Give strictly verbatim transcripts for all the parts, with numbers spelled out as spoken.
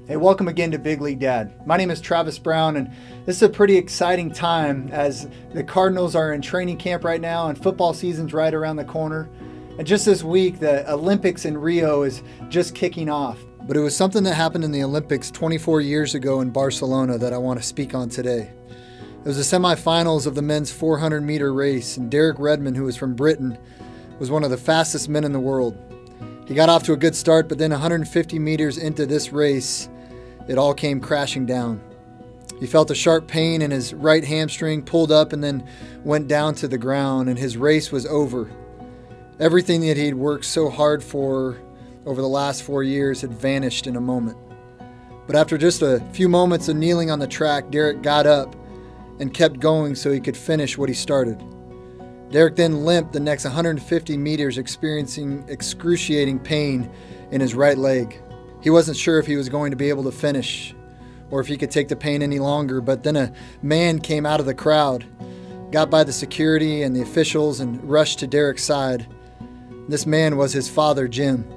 Hey, welcome again to Big League Dad. My name is Travis Brown, and this is a pretty exciting time as the Cardinals are in training camp right now and football season's right around the corner. And just this week, the Olympics in Rio is just kicking off. But it was something that happened in the Olympics twenty-four years ago in Barcelona that I want to speak on today. It was the semifinals of the men's four hundred meter race, and Derek Redmond, who was from Britain, was one of the fastest men in the world. He got off to a good start, but then one hundred fifty meters into this race, it all came crashing down. He felt a sharp pain in his right hamstring, pulled up, and then went down to the ground, and his race was over. Everything that he'd worked so hard for over the last four years had vanished in a moment. But after just a few moments of kneeling on the track, Derek got up and kept going so he could finish what he started. Derek then limped the next one hundred fifty meters, experiencing excruciating pain in his right leg. He wasn't sure if he was going to be able to finish or if he could take the pain any longer, but then a man came out of the crowd, got by the security and the officials, and rushed to Derek's side. This man was his father, Jim.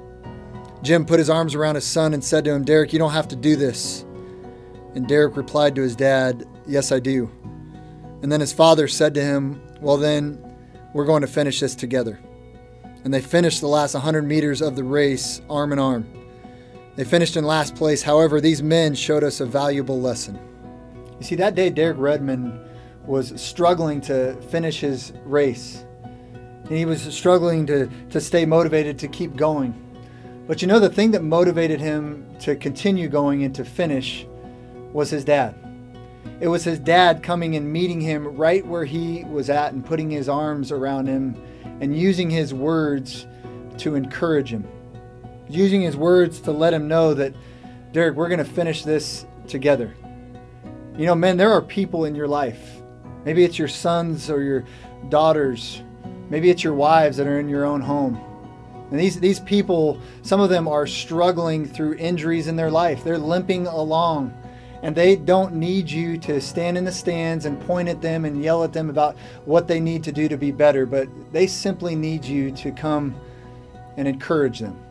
Jim put his arms around his son and said to him, "Derek, you don't have to do this." And Derek replied to his dad, "Yes, I do." And then his father said to him, "Well then, we're going to finish this together." And they finished the last one hundred meters of the race arm in arm. They finished in last place. However, these men showed us a valuable lesson. You see, that day Derek Redmond was struggling to finish his race. And he was struggling to, to stay motivated to keep going. But you know, the thing that motivated him to continue going and to finish was his dad. It was his dad coming and meeting him right where he was at and putting his arms around him and using his words to encourage him. Using his words to let him know that, "Derek, we're going to finish this together." You know, men, there are people in your life. Maybe it's your sons or your daughters. Maybe it's your wives that are in your own home. And these, these people, some of them are struggling through injuries in their life. They're limping along. And they don't need you to stand in the stands and point at them and yell at them about what they need to do to be better. But they simply need you to come and encourage them,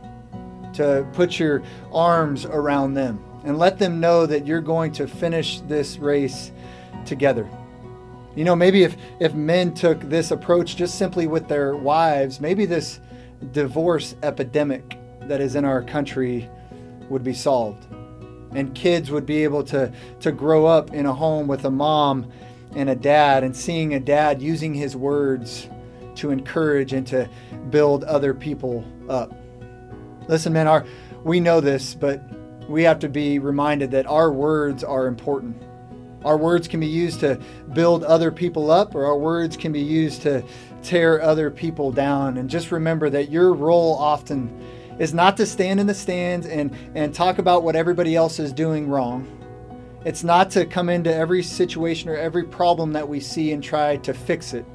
to put your arms around them and let them know that you're going to finish this race together. You know, maybe if, if men took this approach just simply with their wives, maybe this divorce epidemic that is in our country would be solved. And kids would be able to, to grow up in a home with a mom and a dad, and seeing a dad using his words to encourage and to build other people up. Listen, man, our, we know this, but we have to be reminded that our words are important. Our words can be used to build other people up, or our words can be used to tear other people down. And just remember that your role often is not to stand in the stands and, and talk about what everybody else is doing wrong. It's not to come into every situation or every problem that we see and try to fix it.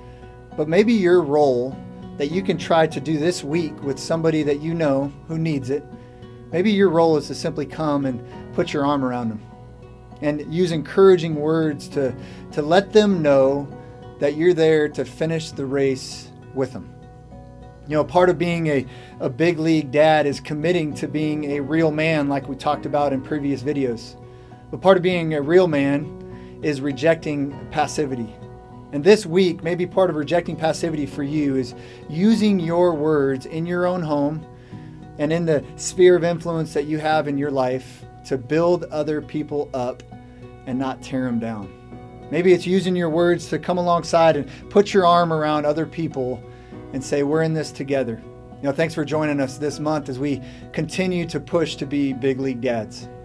But maybe your role that you can try to do this week with somebody that you know who needs it, maybe your role is to simply come and put your arm around them and use encouraging words to, to let them know that you're there to finish the race with them. You know, part of being a, a big league dad is committing to being a real man, like we talked about in previous videos. But part of being a real man is rejecting passivity. And this week, maybe part of rejecting passivity for you is using your words in your own home and in the sphere of influence that you have in your life to build other people up and not tear them down. Maybe it's using your words to come alongside and put your arm around other people and say, "We're in this together." You know, thanks for joining us this month as we continue to push to be big league dads.